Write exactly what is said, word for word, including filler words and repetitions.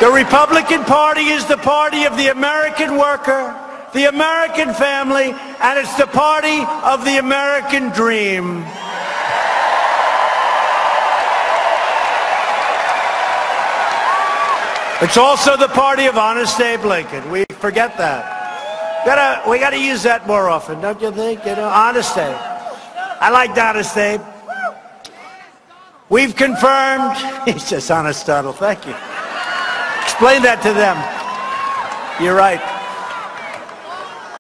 The Republican Party is the party of the American worker, the American family, and it's the party of the American dream. It's also the party of Honest Abe Lincoln. We forget that. Gotta, we got to use that more often, don't you think? You know, Honest Abe. I like Honest Abe. We've confirmed. He says, Honest Donald. Thank you. Explain that to them. You're right.